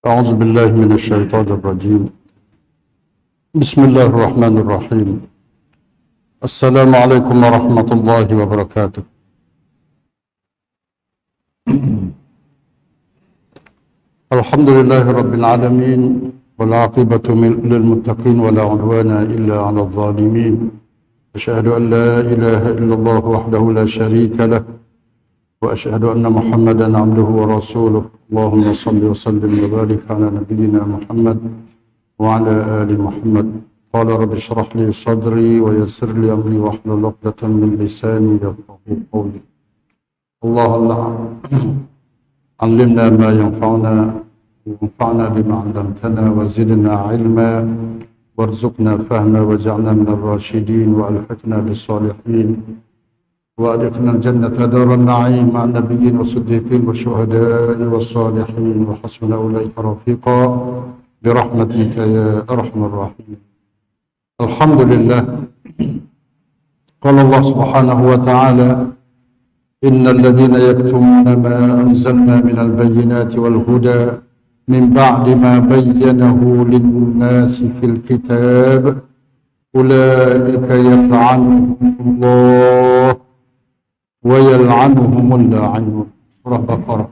أعوذ بالله من الشيطان الرجيم. بسم الله الرحمن الرحيم. السلام عليكم ورحمة الله وبركاته. الحمد لله رب العالمين، والعاقبة للمتقين ولا عدوان إلا على الظالمين. أشهد أن لا إله إلا الله وحده لا شريك له، وأشهد أن محمدا عبده ورسوله. اللهم صل وسلم وبارك على نبينا محمد وعلى آل محمد. قال رب اشرح لي صدري ويسر لي أمري واحلل عقدة من لساني يفقهوا قولي. اللهم علمنا ما ينفعنا وانفعنا بما علمتنا وزدنا علما وارزقنا فهما واجعلنا من الراشدين والحقنا بالصالحين وأدخلنا الجنة دار النعيم مع النبيين والصديقين والشهداء والصالحين وحسن أولئك رفيقا برحمتك يا أرحم الراحمين. الحمد لله. قال الله سبحانه وتعالى: إن الذين يكتمون ما أنزلنا من البينات والهدى من بعد ما بينه للناس في الكتاب أولئك يلعنهم الله وَيَلْعَنُهُمُ اللَّاعِنُونَ. Surah Baqarah.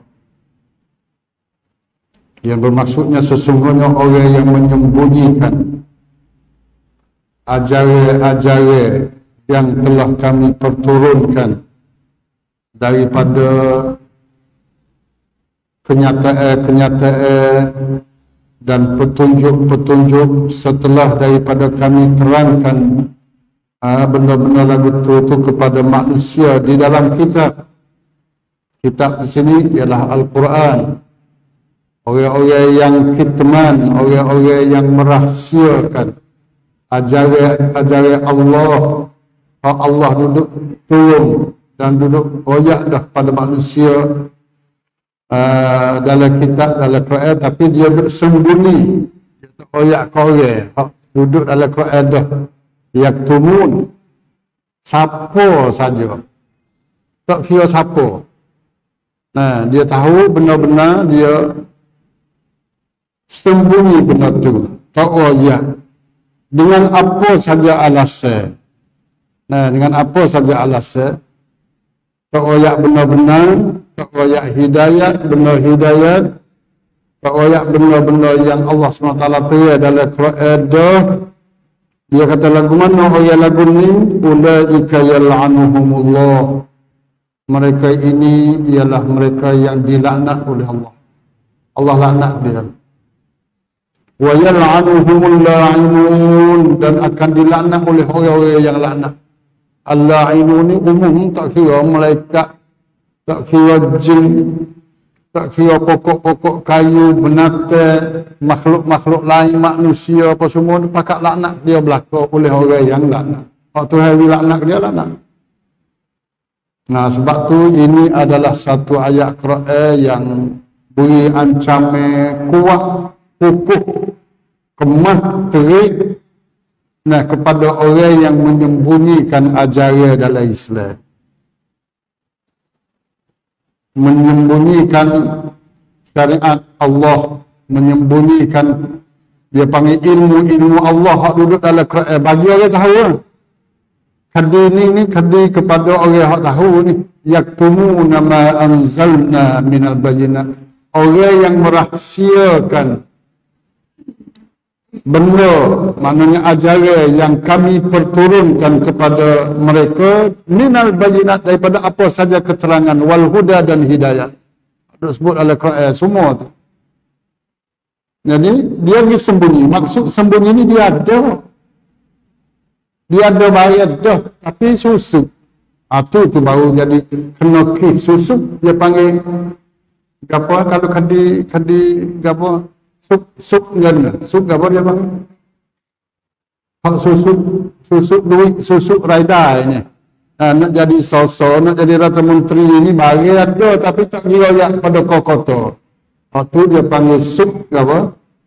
Yang bermaksudnya sesungguhnya orang yang menyembunyikan ajaran-ajaran yang telah kami perturunkan daripada kenyataan dan petunjuk-petunjuk setelah daripada kami terangkan benda-benda lagu itu kepada manusia di dalam kitab. Kitab di sini ialah Al-Quran. Orang-orang yang kitman, orang-orang yang merahsiakan ajaran Allah. Allah duduk turun dan duduk royak dah pada manusia dalam kitab, dalam Quran, tapi dia bersembunyi. Dia tak royak ke orang. Duduk dalam Quran dah. Yaktumun, siapa saja, tak kira siapa. Nah, dia tahu benar-benar dia sembunyi benda tu, tak royak. Dengan apa saja alasan. Nah, dengan apa saja alasan, tak royak benar-benar, tak royak hidayat, benar hidayat, tak royak benda-benda yang Allah SWT terang dalam Quran dah. Dia kata lagu mana orang lagu ni? Ulaika yal'anuhumullah. Mereka ini ialah mereka yang dilaknat oleh Allah. Allah laknat dia. Wa yal'anuhumul la'inun, dan akan dilaknat oleh orang-orang yang laknat. Al-la'inun ni umum, tak kira malaikat, tak kira jin, tak kira pokok-pokok kayu, binatang, makhluk-makhluk lain, manusia apa semua tu pakat laknat dia berlaku oleh orang yang laknat. Waktu hari laknat dia laknat. Nah, sebab tu ini adalah satu ayat Quran yang beri ancaman kuat, kukuh, kemah, terik, nah, kepada orang yang menyembunyikan ajaran dalam Islam. Menyembunyikan syariat Allah, menyembunyikan, dia panggil ilmu Allah hak duduk dalam Quran, bagi orang tahu lah. Kadi ni kadi kepada orang hak tahu ni. Yaktumuna ma anzalna minal bayyinat, orang yang merahsiakan benda, maknanya ajaran yang kami perturunkan kepada mereka minal bayyinat, daripada apa saja keterangan, wal huda dan hidayat. Ada sebut dalam Quran semua tu. Jadi dia pergi sembunyi. Maksud sembunyi ni dia ada bayar dah, tapi susuk. Tu baru jadi kena kes susuk. Dia panggil apa kalau kadi apa sup gana. Sup apa dia panggil? Hak susuk duit, susuk raidai ni. Nak jadi sosok, nak jadi Rata Menteri ni bagi ada, tapi tak kira yang pada kokoto. Tu dia panggil sup apa?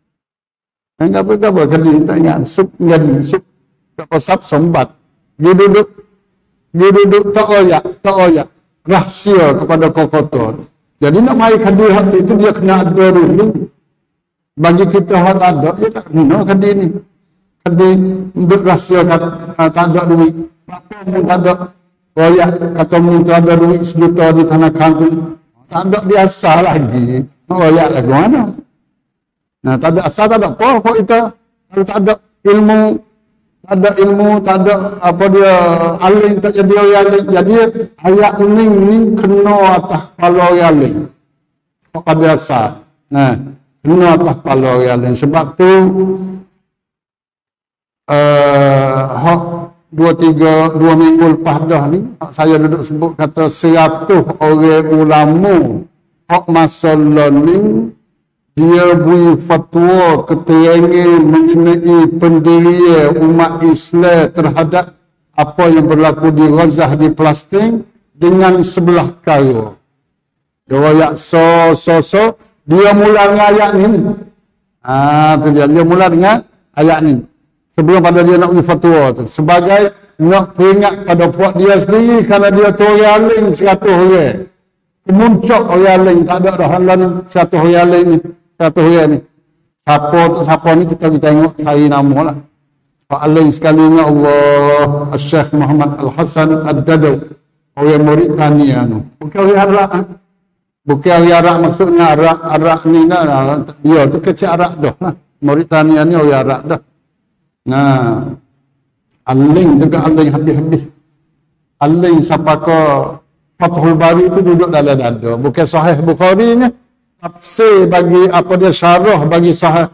Apa kadi tak ingat. Sup ngan sup apa sab sombat. Dia duduk tak royak rahsia kepada kokoto. Jadi nak mai kadi hak tu dia kena ada dulu. Bagi kita orang tak ada, dia tak guna kadi ni. Kadi duduk rahsia tak ada duit. Apa pun tak ada. Royak kata mungkin ada duit 1 juta di tanah kantung. Tak ada biasa lagi. Royak lagu mana? Nah, tak ada asal, tak ada apa kita. Kalau tak ada ilmu, tak ada apa dia aling, tak jadi orang aling. Jadi ayat ni kena atas kepala orang aling. Kok biasa. Nah, kena atas kepala orang aling. Sebab tu hak 2 minggu lepas dah ni, saya duduk sebut kata 100 orang ulama hak masa learning dia beri fatwa keterangan mengenai pendirian umat Islam terhadap apa yang berlaku di Gaza di Palestin dengan sebelah kaya. Dia royak dia mula dengan ayat ni. Tu dia mula dengan ayat ni. Sebelum pada dia nak beri fatwa tu. Sebagai nak peringat pada puak dia sendiri kerana dia tu orang aling 100 orang. Kemuncak orang aling, tak ada dah halan 100 orang aling ni. 100 orang ni. Siapa ni kita tengok cari nama lah. Pak aling sekalinya Allah Syekh Muhammad Al-Hasan Ad-Dadaw. Orang Mauritania tu. Bukan orang Arab. Bukan orang Arab maksudnya Arab ni dah. Dia tu kecil Arab dah lah. Mauritania ni orang Arab dah. Nah, aling juga aling habis-habis. Aling siapa ke Fathul Bari tu duduk dalam dada. Bukan Sahih Bukhari nya. Tafsir bagi apa dia syarah bagi Sahih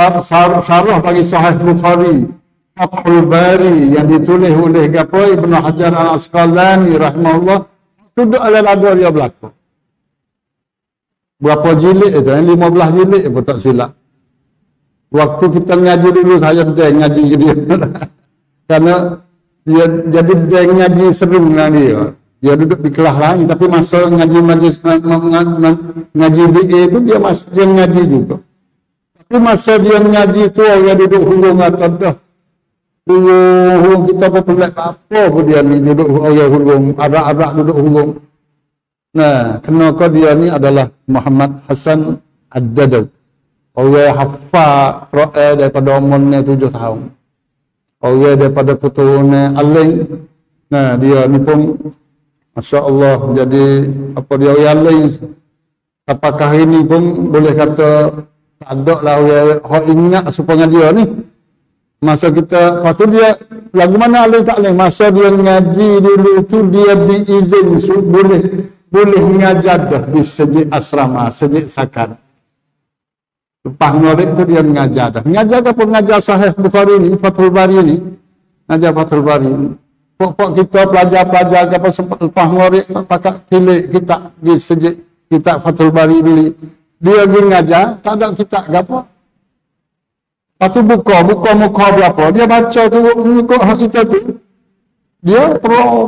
Bukhari. Fathul Bari yang ditulis oleh Ibnu Hajar Al-Asqalani rahimahullah duduk dalam dada dia berlaku. Berapa jilid itu? 15 jilid pun tak silap. Waktu kita ngaji dulu, saya ngaji ke dia. Karena dia jadi ngaji sering dengan dia. Dia duduk di kelas lain, tapi masa ngaji BA itu dia ngaji juga. Tapi masa dia ngaji itu, dia duduk hurung atas dah. Hurung kita pun pelik apa pun dia ni duduk hurung, arak-arak duduk hurung. Nah, kenapa dia ni adalah Muhammad Hasan Ad-Dadaw. Orang hafal Quran daripada umurnya 7 tahun. Orang daripada keturunan aling. Nah, dia ni pun Masya Allah jadi apa dia orang aling. Apakah ini pun boleh kata tak ada lah orang ingat supaya dia ni. Masa kita, waktu dia lagu mana aling tak aling. Masa dia ngaji dulu tu dia diizin boleh mengajar dah di sejik asrama, sejik sakan. Lepas murid tu dia mengajar dah. Mengajar apa? Mengajar Sahih Bukhari ni, Fathul Bari ni. Mengajar Fathul Bari ni. Pokok kita pelajar-pelajar apa sempat lepas murid pakai pilih kitab di sejik kitab Fathul Bari beli. Dia pergi mengajar, tak ada kitab ke apa. Lepas tu buka muka berapa. Dia baca tu mengikut hak kita tu. Dia pro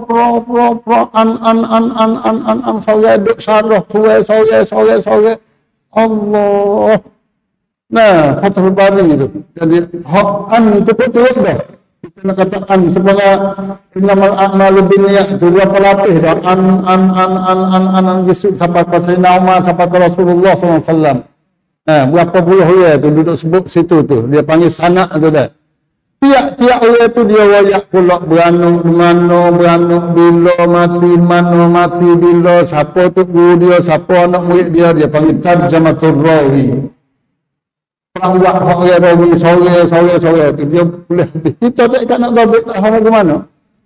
an saya duk syarah sore. Allah. Nah, Fathul Bari itu. Jadi hak an itu betul dah. Kita nak kata an sebenarnya innamal a'malu binniyat itu berapa lapis dah an gesuk sampai ke Sayyidina Umar sampai ke Rasulullah SAW. Nah, berapa puluh orang tu duduk sebut situ tu. Dia panggil sanak tu dah. Tiap orang tu dia wayak pula beranuk bila mati bila siapa tu guru dia, siapa anak murid dia panggil tarjamatul rawi. Perawak orang rawi sore tu dia boleh habis. Kita tak ikat nak dabit tak faham ke mana.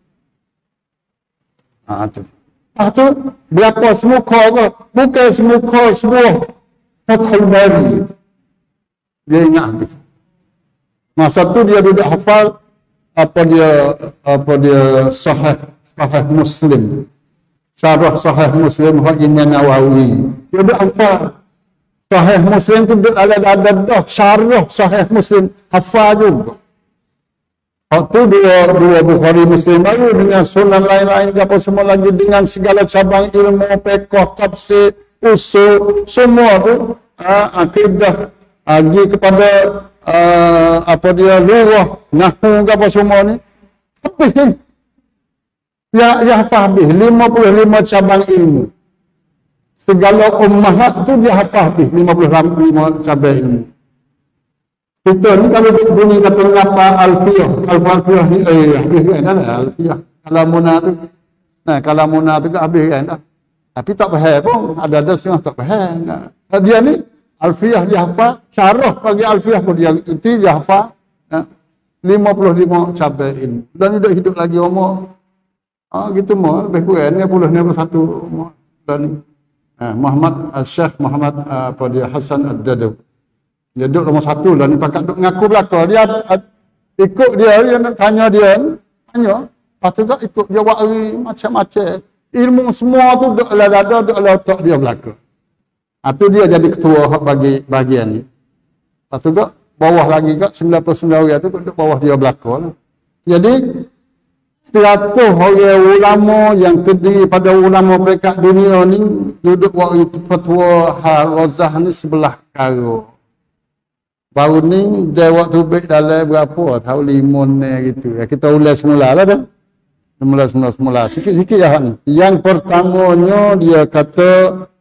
Tu. Tu berapa semuka ke? Bukan semuka sebuah Fathul Bari. Dia ingat habis. Masa tu dia duduk hafal apa dia Sahih Muslim. Syarah Sahih Muslim hak Imam Nawawi. Dia duduk hafal Sahih Muslim tu duduk ada dah syarah Sahih Muslim hafal juga. Waktu dua Bukhari Muslim baru dengan sunan lain-lain apa semua lagi dengan segala cabang ilmu fiqh, tafsir, usul semua tu akidah lagi kepada apa dia luah nahwu apa semua ni habis ni dia hafal habis 55 cabang ilmu segala ummahat tu dia hafal habis 55 cabang ilmu Kita ni kalau bunyi kata ngapa alfiyah ni habis kan dah alfiyah. Kalamuna tu. Nah, kalamuna tu habis kan dah. Tapi tak faham pun, ada setengah tak faham. Nah, dia ni alfiyah dia hafal, syarah bagi alfiyah pun dia erti dia hafal. 55 cabai ilmu. Dan dia hidup lagi umur gitu mau lebih kurang 61 umur. Dan Muhammad Syekh Muhammad dia Hasan Ad-Dadaw. Dia duduk nombor 1 dan ni pakat duduk ngaku belaka. Dia ikut dia nak tanya dia, tanya. Lepas tu tak ikut dia wari macam-macam. Ilmu semua tu duduk dalam dada, duduk dalam otak dia belaka. Tu dia jadi ketua bagi bahagian ni. Lepas tu tak bawah lagi kat 99 orang tu duduk bawah dia belaka lah. Jadi 100 orang ulama yang terdiri pada ulama peringkat dunia ni duduk waktu fatwa Al-Ghazah ni sebelah karo. Baru ni dia waktu baik dalam berapa tahun 5 ni gitu. Ya, kita ulas semula lah dah. Semula. Sikit-sikit lah ni. Yang pertamanya dia kata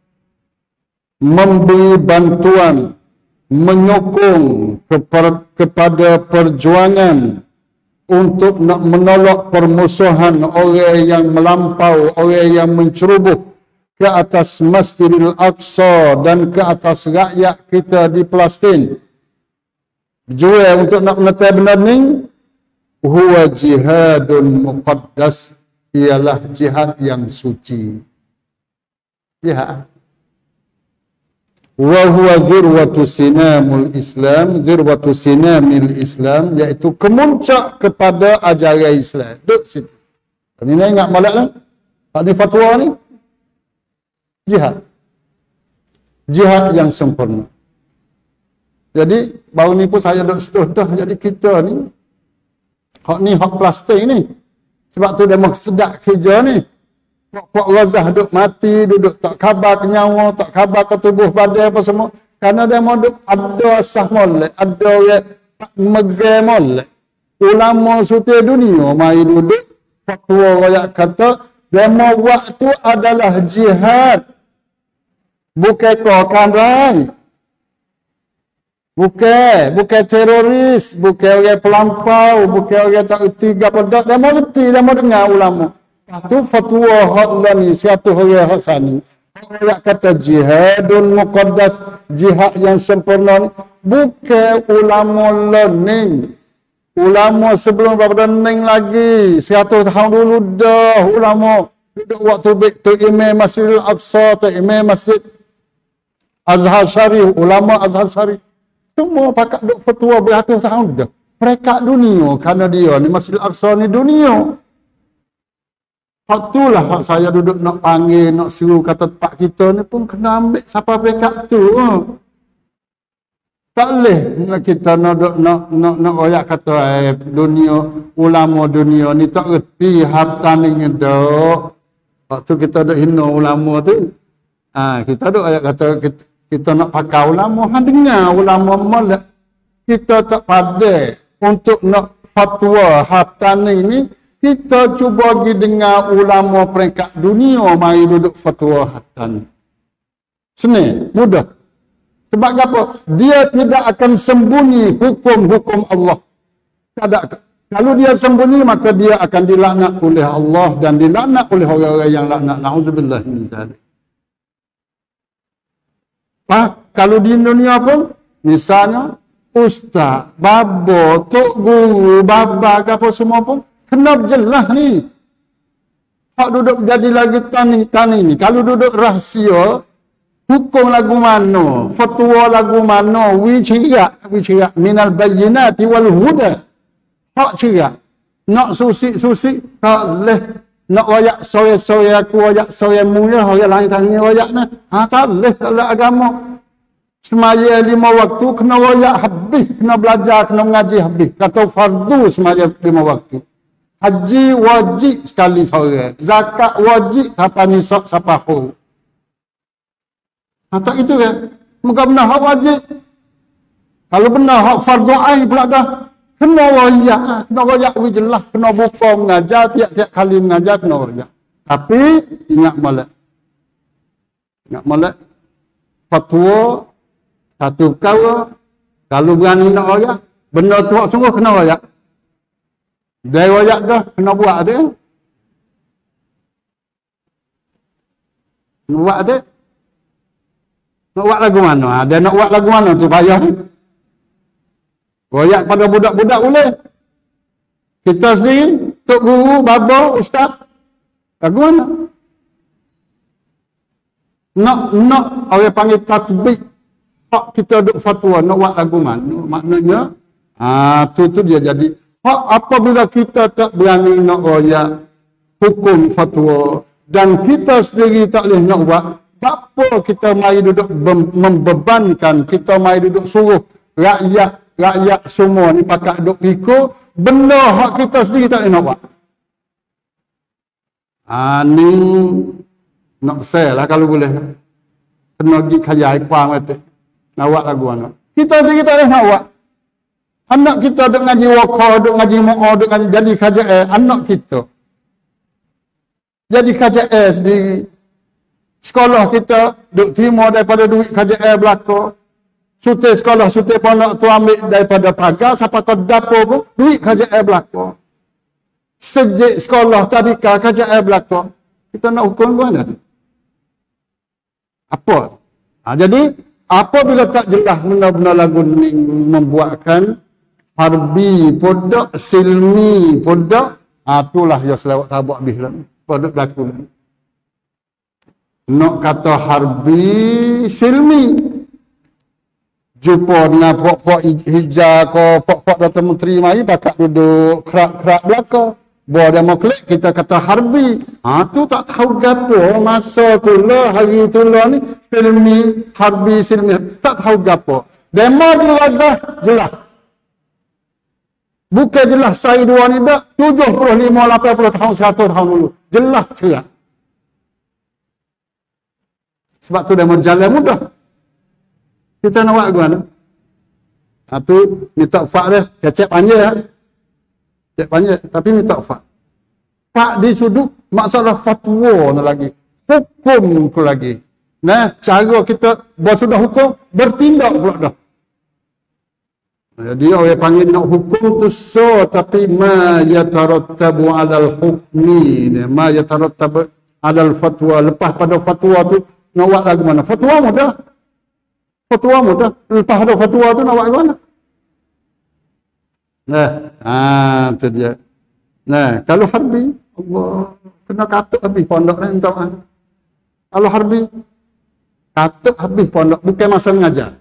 memberi bantuan, menyokong kepada perjuangan untuk nak menolak permusuhan orang yang melampau, orang yang menceroboh ke atas Masjidil Aqsa dan ke atas rakyat kita di Palestin. Jual untuk nak menetai benda ni, huwa jihadun muqaddas, ialah jihad yang suci. Jihad. Wa huwa dzirwatu sinamul Islam, dzirwatu sinamil Islam, iaitu kemuncak kepada ajaran Islam. Duduk situ. Ini ingat malak lah. Ini fatwa ni. Jihad. Jihad yang sempurna. Jadi, baru ni pun saya duduk situ dah. Jadi kita ni, hak plastik ni. Sebab tu dia sedak kerja ni. Puak Ghazah duduk mati, duduk tak khabar ke nyawa, tak khabar ke tubuh badan apa semua. Kerana dia mau duduk ada sah molek, ada yang megai molek. Ulama suti dunia mari duduk, fatwa rakyat kata, dia mau buat tu adalah jihad. Bukan kokan rai. Bukan teroris, bukan orang pelampau, bukan orang tak erti apa dak. Dia mau erti, dia mau dengar ulama. Itu fatwa hak ni, satu orang hak sani. Orang kata jihadun muqaddas, jihad yang sempurna ni, bukan ulama learning. Ulama sebelum daripada learning lagi, 100 tahun dulu dah ulama duduk waktu tu imam Masjidil Aqsa, tu imam Masjid Azhar Syarif, ulama Azhar Syarif. Semua pakat duduk fatwa beratus tahun dah. Mereka dunia, kerana dia ni Masjidil Aqsa ni dunia. Hak itulah hak saya duduk nak panggil, nak suruh kata tempat kita ni pun kena ambil siapa peringkat tu. Tak boleh kita nak royak kata dunia, ulama dunia ni tak reti harta ni ngedok. Waktu kita duk hina ulama tu. Kita duk royak kata kita nak pakai ulama, dengar ulama molek. Kita tak pandai untuk nak fatwa harta ni. Kita cuba pergi dengar ulama peringkat dunia mari duduk fatwa hatan. Senang, mudah. Sebab apa? Dia tidak akan sembunyi hukum-hukum Allah. Kalau dia sembunyi, maka dia akan dilaknat oleh Allah dan dilaknat oleh orang-orang yang laknat. Na'udzubillah min zalik. Kalau di dunia pun, misalnya, ustaz, baba, tok guru, baba, apa semua pun, kena jelas ni. Hak duduk jadi lagi tani ni. Kalau duduk rahsia, hukum lagu mana, fatwa lagu mana, wicirak, minal bayyinati wal huda. Hak cirak. Nak susik, tak boleh. Nak royak sore aku, royak sore mulia, orang lain tanya royak ni. Tak boleh dalam agama. Semaya 5 waktu, kena royak habis, kena belajar, kena mengaji habis. Kata fardu semaya 5 waktu. Haji wajib sekali sore. Zakat wajib siapa nisab siapa haul. Tak itu kan? Muka benar hak wajib. Kalau benar hak fardu ain pula dah. Kena royak jelas, kena buka mengajar tiap-tiap kali mengajar kena royak. Tapi ingat molek fatwa satu perkara Kalau berani nak royak, benda tu sungguh kena royak. Dari royak dah, kena buat tu. Nak buat tu. Nak buat lagu mana? Dia nak buat lagu mana tu payah. Royak pada budak-budak boleh. Kita sendiri, tok guru, baba, ustaz. Lagu mana? Nak orang panggil tatbik. Hak kita duk fatwa, nak buat lagu mana? Maknanya, tu dia jadi. Hak apabila kita tak berani nak royak hukum fatwa dan kita sendiri tak boleh nak buat, apa kita mari duduk membebankan, kita mari duduk suruh rakyat semua ni pakat duk ikut benda hak kita sendiri tak boleh nak buat. Ni nak besar lah kalau boleh. Kena pergi kaya kuang kata. Nak buat lagu anak. Kita sendiri tak boleh nak buat. Anak kita duk ngaji wakar, duk ngaji mu'ah, duk ngaji jadi KJS. Anak kita. Jadi KJS di sekolah kita, duk timur daripada duit KJS belakang. Sutir sekolah, sutir pondok tu ambil daripada pagar, sampai ke dapur pun, duit KJS belakang. Sejak sekolah tadika KJS belakang. Kita nak hukum mana? Apa? Jadi, apabila tak jelas benda-benda lagu ni membuatkan harbi podak, silmi podak, itulah yang selawat tabak habis lah. Podak berlaku lah. Nak kata harbi, silmi. Jumpa dengan pok-pok hijau ke pok-pok Dato' Menteri mari bakal duduk kerak-kerak belakang. Bawa dia mau klik, kita kata harbi. Tu tak tahu gapo masa tu lah, hari tu lah ni, silmi, harbi, silmi. Tak tahu gapo. Demo di Gaza, jelas. Bukan jelas saya dua ni dah, 75, 80 tahun, 100 tahun dulu. Jelas cerak. Sebab tu demo jalan mudah. Kita nak buat ke mana? Tu minta fak dia, cecep panjang. Cecep panjang, tapi minta fak. Fak di sudut, masalah fatwa tu lagi. Hukum tu lagi. Nah, cara kita buat sudah hukum, bertindak pula dah. Jadi orang panggil nak hukum tu so, tapi ma yatarattabu alal hukmi. Ma yatarattabu alal fatwa. Lepas pada fatwa tu, nak buat lagu mana? Fatwa mudah. Fatwa mudah. Lepas ada fatwa tu nak buat ke mana? Tu dia. Nah, kalau harbi, Allah, kena katuk habis pondok ni, minta maaf. Kalau harbi, katuk habis pondok, bukan masa mengajar.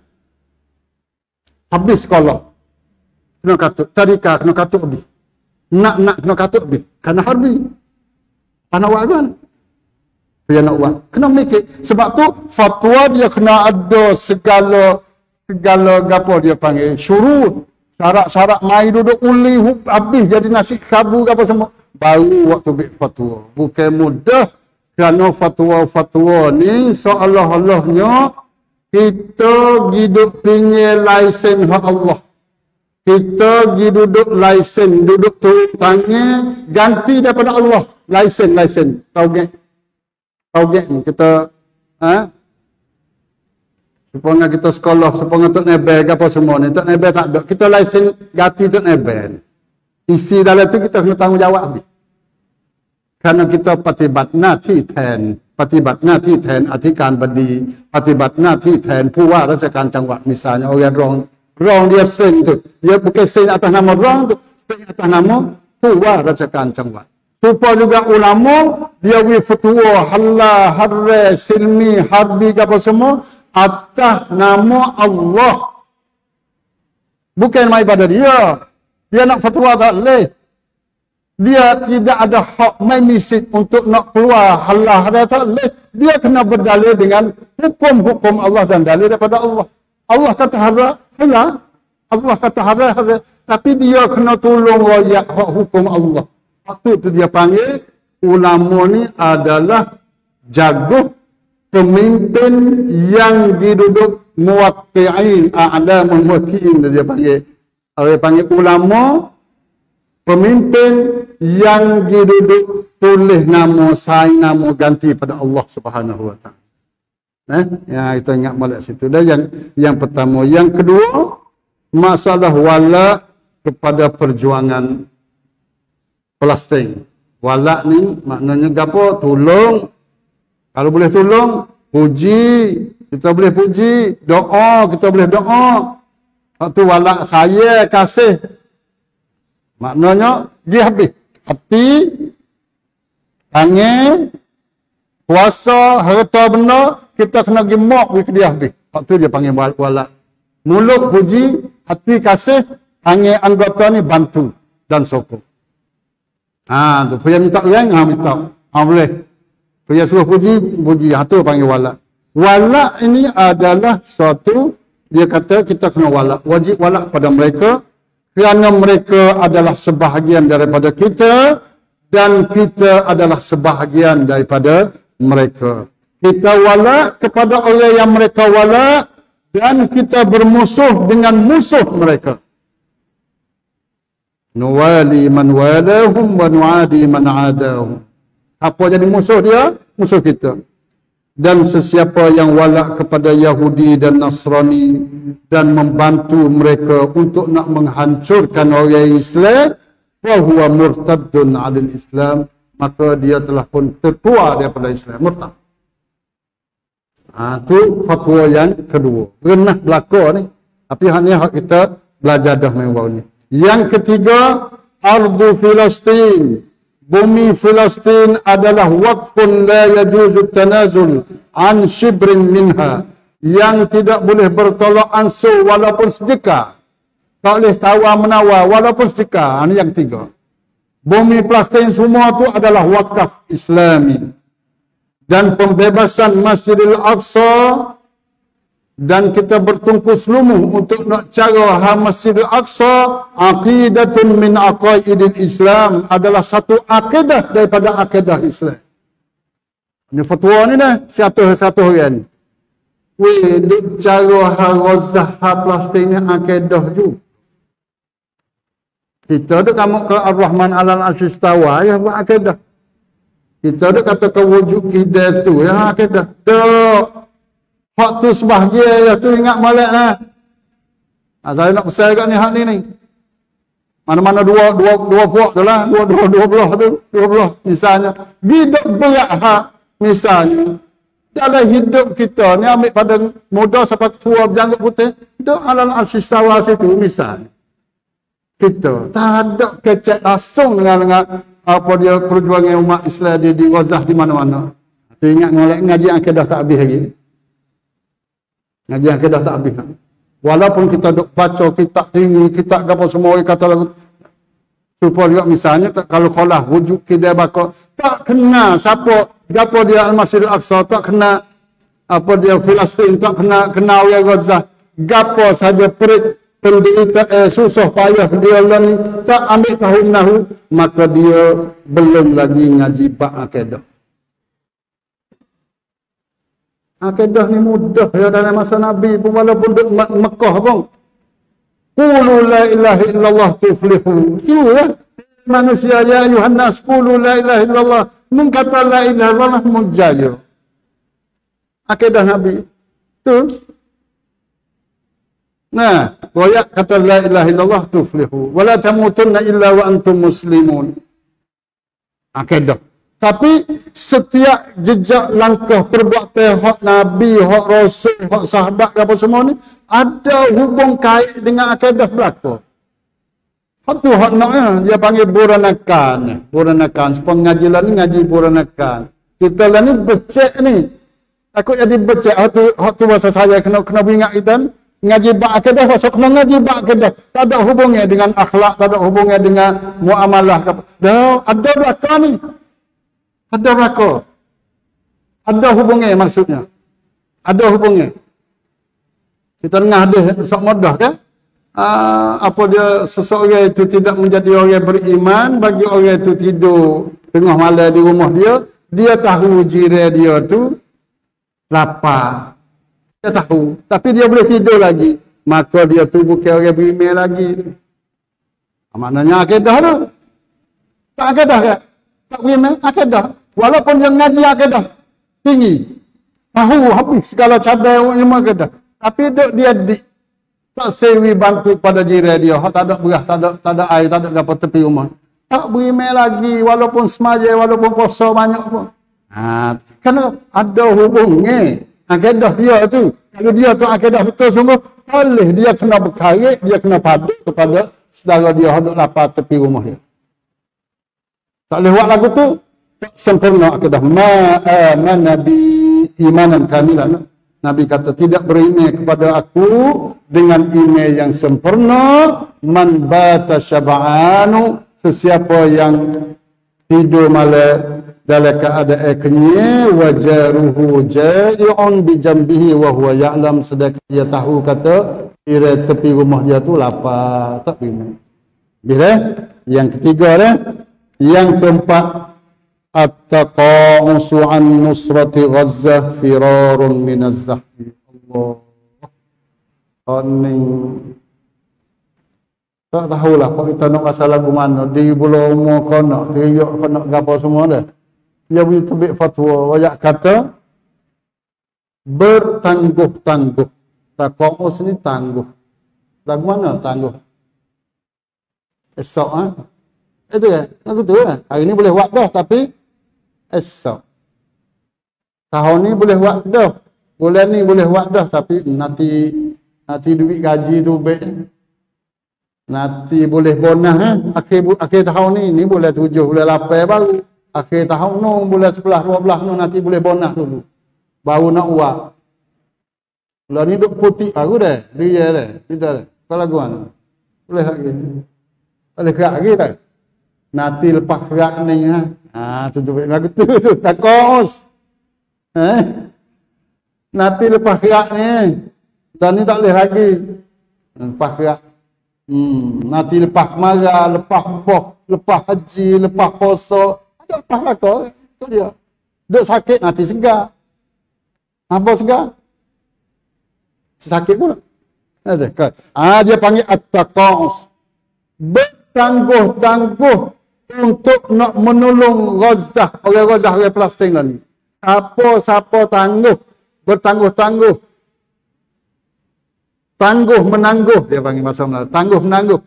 Habis sekolah. Kena katuk. Tadika kena katuk habis. Nak kena katuk habis. Kerana harbi. Apa nak buat ke mana? Dia nak buat. Kena mikir. Sebab tu fatwa dia kena ada segala gapo dia panggil syurut. Syarat-syarat mai duduk uli habis jadi nasi kabu apa semua. Baru waktu bik fatwa. Bukan mudah kerana fatwa-fatwa ni seolah-olahnya kita hidup pinggir lesen hak Allah. Kita pergi duduk lesen, duduk turun tangan ganti daripada Allah. Lesen. Tauget ni kita supaya kita sekolah, supaya tak nebel apa semua ni, tak nebel tak ada. Kita lesen ganti tak nebel. Isi dalam tu kita kena tanggungjawab habis. Kerana kita patibat nati ten artikan badi, patibat nati ten puwa rasakanจังหวัด misalnya orang rong dia sen tu. Dia bukan sen atas nama rong tu, sen atas nama puwa rasakanจังหวัด. Supaya juga ulama dia wi fatwa halal, harre, silmi, harbi apa semua atas nama Allah. Bukan mai pada dia. Dia nak fatwa tak boleh. Dia tidak ada hak main misit untuk nak keluar halal, dia tak boleh. Dia kena berdalil dengan hukum-hukum Allah dan dalil daripada Allah. Allah kata halal. Allah kata halal. Tapi dia kena tolong royak hak hukum Allah. Waktu itu dia panggil ulama ni adalah jago pemimpin yang diduduk muwaqqi'in a'lamun muwaqqi'in dia panggil. Dia panggil ulama pemimpin yang diduduk tulis nama, sign nama ganti pada Allah Subhanahu wa taala. Ya, kita ingat molek situ. Dan yang pertama, yang kedua masalah wala kepada perjuangan Palestin. Wala ni maknanya gapo? Tolong. Kalau boleh tolong, puji. Kita boleh puji. Doa, kita boleh doa. Waktu wala saya kasih. Maknanya dia habis. Hati, tangan, puasa, harta benda, kita kena pergi mok pergi ke dia habis. Waktu dia panggil wala. Mulut puji, hati kasih, tangan anggota ni bantu dan sokong. Tu punya minta orang, minta. Boleh. Punya suruh puji, puji. Tu panggil wala. Wala ini adalah suatu, dia kata kita kena wala. Wajib wala pada mereka. Kerana mereka adalah sebahagian daripada kita. Dan kita adalah sebahagian daripada mereka. Kita wala kepada orang yang mereka wala. Dan kita bermusuh dengan musuh mereka. Nuwali man walahum wa nuadi man adahum. Apa jadi musuh dia? Musuh kita. Dan sesiapa yang wala kepada Yahudi dan Nasrani dan membantu mereka untuk nak menghancurkan orang Islam, fahuwa murtaddun 'alal Islam, maka dia telah pun terkeluar daripada Islam, murtad. Itu fatwa yang kedua. Pernah berlaku ni. Tapi hak ni hak kita belajar dah memang baru ni. Yang ketiga, ardu Filistin. Bumi Filistin adalah waqfun la yajuzu tanazul an shibrin minha. Yang tidak boleh bertolak ansur walaupun sedekah. Tak boleh tawar menawar walaupun sedekah. Ini yang ketiga. Bumi Palestin semua tu adalah wakaf Islami. Dan pembebasan Masjidil Aqsa, dan kita bertungkus lumuh untuk nak cara Masjidil Aqsa, aqidatun min aqaidil Islam, adalah satu akidah daripada akidah Islam. Ini fatwa ni dah satu orang ni. Duk cara Gazah Palestin ni akidah juga. Kita duk kamu ke Ar-Rahman alal arsy istawa, ya buat akidah. Kita duk kata ke wujud kidas tu, ya akidah. Duk waktu sebahagia ya tu ingat molek lah. Saya nak pesan kat ni hak ni. Mana-mana dua puak tu lah, dua belah misalnya. Hidup berat hak misalnya. Dalam hidup kita ni ambil pada muda sampai tua berjanggut putih, duk alal arsy istawa situ misalnya. Kita tak ada kecek langsung dengan apa dia perjuangan umat Islam di Gazah di mana-mana. Tu ingat molek ngaji akidah tak habis lagi. Ngaji akidah tak habis. Walaupun kita duk baca kitab tinggi, kitab apa semua orang kata lagu supaya juga misalnya kalau kalah wujud kita bakal tak kena siapa gapo dia Al-Masjidil Aqsa, tak kena apa dia Palestin, tak kena orang Gaza. Gapo saja perit penderita susah payah dia ni tak ambil tahu nahu, maka dia belum lagi ngaji bab akidah. Akidah ni mudah ya dalam masa Nabi pun, walaupun duduk Mekah pun. Qulu la ilaha illallah tuflihu. Itu ya. Manusia ya ayuhan nas qulu la ilaha illallah. Mengkata la ilaha illallah mujaya. Akidah Nabi. Tu. Nah, royak kata la ilaha illallah tuflihu. Wala tamutunna illa wa antum muslimun. Akidah. Tapi setiap jejak langkah perbuatan hak Nabi, hak Rasul, hak sahabat apa semua ni ada hubung kait dengan akidah belaka. Hak tu hak nak dia panggil buranakan. Buranakan. Pengajian ni ngaji buranakan. Kita lah ni becek ni. Takut jadi becek. Hak tu bahasa saya kena ingat kita. Ngaji bab akidah, pasal kena ngaji bab akidah. Tak ada hubungnya dengan akhlak, tak ada hubungnya dengan muamalah. Dah ada belaka ni. Ada belaka. Ada hubungnya maksudnya. Ada hubungnya. Kita dengar hadis sok mudah kan? Apa dia seseorang itu tidak menjadi orang beriman bagi orang itu tidur tengah malam di rumah dia tahu jiran dia tu lapar. Dia tahu, tapi dia boleh tidur lagi. Maka dia tu bukan orang beriman lagi. Maknanya akidah tu. Tak akidah kan? Tak beriman, akidah. Walaupun dia ngaji akidah tinggi, tahu habis segala cadar ilmu akidah, tapi dia Tak sewi bantu pada jiran dia. Hak tak ada beras, tak ada air, tak ada apa tepi rumah. Tak beri mai lagi walaupun semaya, walaupun puasa banyak pun. Kerana ada hubungnya akidah dia tu. Kalau dia tu akidah betul sungguh, boleh dia kena berkarit, dia kena padu kepada saudara dia hendak lapar tepi rumah dia. Tak boleh buat lagu tu, tak sempurna akidah. Nabi imanan kamilan. Nabi kata, tidak beriman kepada aku dengan iman yang sempurna. Man bata syab'anu, sesiapa yang tidur malam dalam keadaan kenyang, wajaruhu ja'i'un bijambihi wa huwa ya'lam, sedangkan dia tahu kata kira tepi rumah dia tu lapar, tak beriman. Bila? Yang ketiga dah. Yang keempat, at-taqa'usu an nusrati Gazzah firarun minaz zahfi. Allah. Oning. Tak tahulah kok kita nak pasal lagu mana. Di bulan umur kau nak teriak, kau nak apa semua dah. Dia boleh tebik fatwa. Rakyat kata, bertangguh-tangguh. Taqa'us ni tangguh. Lagu mana tangguh? Esok itu ya, lagu tu lah. Hari ni boleh buat dah, tapi esok. Tahun ni boleh buat dah. Bulan ni boleh buat dah, tapi nanti duit gaji tu baik. Nanti boleh bonus akhir tahun ni boleh 7, boleh 8 baru. Akhir tahun ni boleh 11, 12 ni nanti boleh bonus dulu. Baru nak buat. Kalau ni duk putih aku dah. Dia dah. Kita dah. Kalau lagu mana? Boleh lagi. Boleh kerak lagi dah. Nanti lepas kerak ni tutup lagu tu takos. Nanti lepas kerak ni. Dan ni tak boleh lagi. Lepas kerak. Nanti lepas marah, lepas boh, lepas haji, lepas puasa. Ada lepas lakar. Itu dia. Duk sakit nanti segar. Apa segar? Sakit pula. Dia panggil at-taqa'us. Bertangguh-tangguh untuk nak menolong Gazzah. Orang Gazzah, orang Palestin lah ni. Siapa tangguh. Bertangguh-tangguh. Tangguh menangguh. Dia panggil bahasa Melayu. Tangguh menangguh.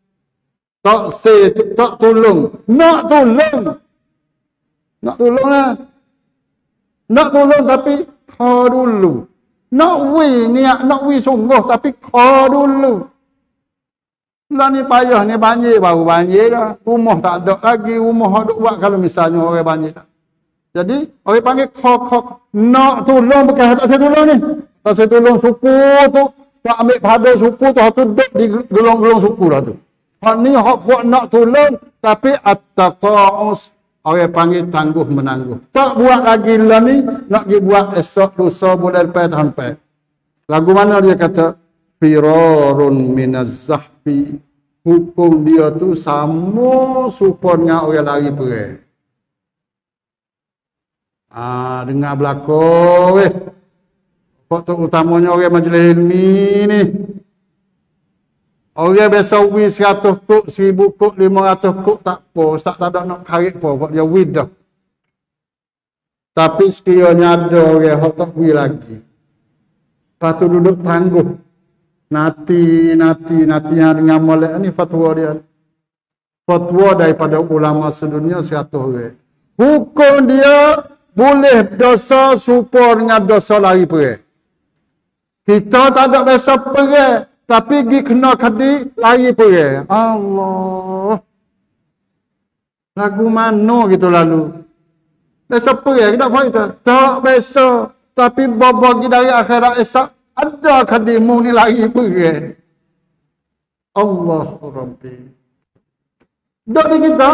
Tak tolong. Nak tolong. Nak tolong lah. Nak tolong tapi kau dulu. Nak niat nak sungguh tapi kau dulu. Lah ni payah ni banjir, baru banjir dah. Rumah tak ada lagi, rumah ada buat kalau misalnya orang banjir dah. Jadi orang panggil kok nak tolong bukan tak saya tolong ni. Tak saya tolong suku tu, tak ambil pada suku tu, tu duduk di gelong-gelong suku dah tu. Hak ni hak buat nak tolong tapi at-taqa'us. Orang panggil tangguh menangguh. Tak buat lagi lah ni, nak pergi buat esok, lusa, bulan depan, tahun depan. Lagu mana dia kata? Firarun minaz zahfi. Hukum dia tu sama supaya dengan orang lari perang. Dengar belakang weh. Pokok utamanya orang majlis ilmi ni. Orang biasa win 100 kok, 1000 kok, 500 kok tak apa. Tak ada nak karit apa. Sebab dia win dah. Tapi sekiranya ada orang yang tak win lagi. Lepas tu duduk tangguh. Nanti dengan molek ni fatwa dia. Fatwa daripada ulama sedunia 100 orang. Hukum dia boleh dosa supaya dengan dosa lari perang. Kita tak ada biasa perang. Tapi pergi kena kadi lari perang. Allah. Lagu mana gitu lalu? Biasa perang, kita buat itu. Tak biasa. Tapi bagi dari akhirat esok, ada kadimu ni lari perang. Allahu Rabbi. Duk di kita.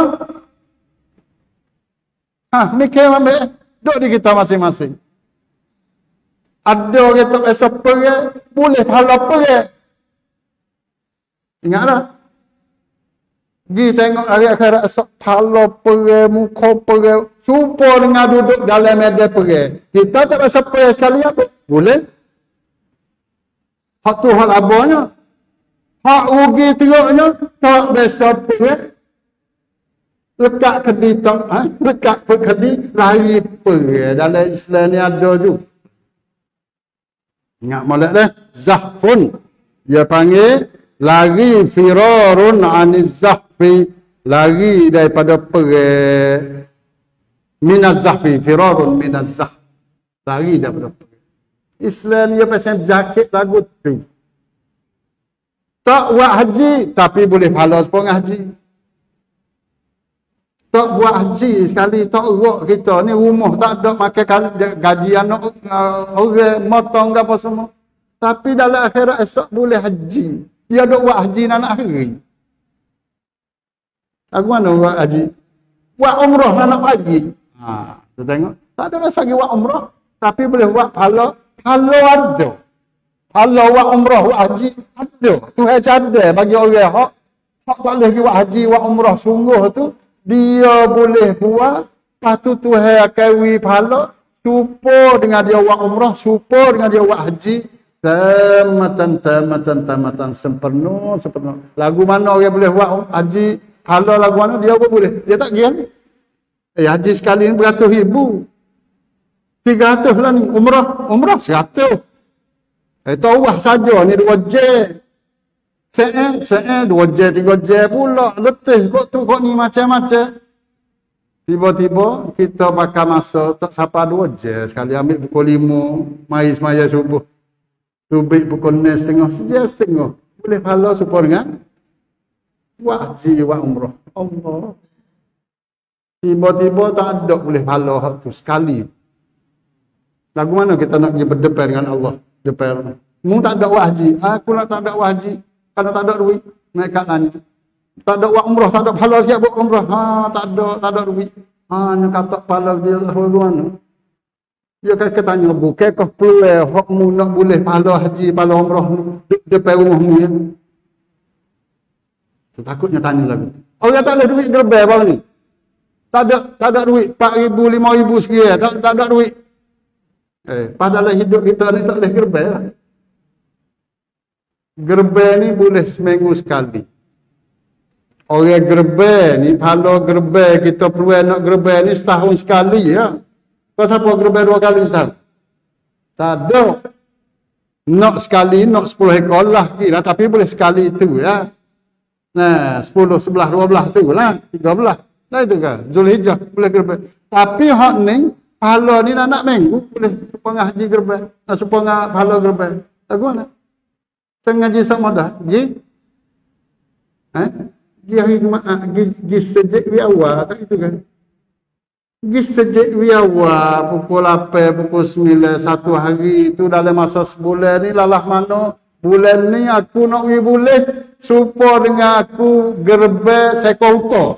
Mikir ambil. Duk di kita masing-masing. Ada orang tak biasa perang, boleh pahala perang. Ingat tak? Pergi tengok hari akhirat esok, pala perang, muka perang, supa dengan duduk dalam medan perang. Kita tak rasa perang sekali apa? Boleh? Hak tu hak abahnya. Hak rugi teruknya, tak biasa perang. Lekat kedi tak, lekat kedi, lari perang. Dalam Islam ni ada tu. Ingat molek dah, zahfun. Dia panggil lari firarun aniz zahfi, lari daripada perang. Minaz zahfi, firarun minaz zahf, lari daripada perang. Islam dia pasal jakit lagu tu. Tak buat haji tapi boleh pahala sepuluh haji. Tak buat haji sekali, tak urut kita ni rumah tak ada makan gaji anak orang motong ke apa semua. Tapi dalam akhirat esok boleh haji. Dia dok buat haji nak hari. Aku mana buat haji? Buat umrah nak pagi. Ha, tu tengok. Tak ada masa lagi buat umrah, tapi boleh buat pahala. Pahala ada. Pahala buat umrah, buat haji ada. Tuhan cadai bagi orang hak tak boleh buat haji, buat umrah sungguh tu. Dia boleh buat, lepas tu Tuhan akan beri pahala, supo dengan dia buat umrah, supo dengan dia buat haji, tamatan, sempurna. Lagu mana orang boleh buat haji, pahala lagu mana, dia pun boleh. Dia tak kira ni. Haji sekali ni beratus ribu. 300 lah ni, umrah 100. Tawah saja ni 2 jam. Saya 2 jam, 3 jam pula. Letih kok tu, kok ni macam-macam. Tiba-tiba kita bakal masa tak sampai 2 jam. Sekali ambil pukul 5, mari semaya subuh. Subik pukul 6.30, sejam setengah. Boleh pahala supaya dengan buat haji, buat umrah. Allah. Tiba-tiba tak ada boleh pahala tu sekali. Lagu mana kita nak pergi berdepan dengan Allah? Depan. Mu tak ada buat haji. Aku lah tak ada buat haji. Kalau tak ada duit, naik kat tanya. Tak ada buat umrah, tak ada pahala siap buat umrah. Tak ada duit. Ni kata pahala dia tak tahu mana. Dia kan tanya, bukankah peluang hokmu nak boleh pahala haji, pahala umrah depan rumahmu ya? Takutnya tanya lagi. Orang tak ada duit gerbel bawah ni. Tak ada duit, 4,000, 5,000 sekian, tak ada duit. Padahal hidup kita ni tak boleh gerbel lah. Gerbel ni boleh seminggu sekali. Orang gerbel ni, pahala gerbel kita peluang nak gerbel ni setahun sekali ya. Kau siapa gerbel 2 kali setahun? Tak ada. Nak sekali, nak 10 ekor lah kira, tapi boleh sekali itu ya. Nah, 10, 11, 12 tu lah, 13. Nah itu kan, Zulhijjah boleh gerbel. Tapi hak ni, pahala ni nak minggu boleh supaya haji gerbel, supaya pahala gerbel. Tak guna. Tengah ji sama dah. Ji hari Jumaat, ji sejak wi awal, tak itu kan? Ji sejak wi awal, pukul 8, pukul 9, 1 hari itu dalam masa sebulan ni, lalah mana bulan ni aku nak wi boleh, supaya dengan aku gerbel sekor utah.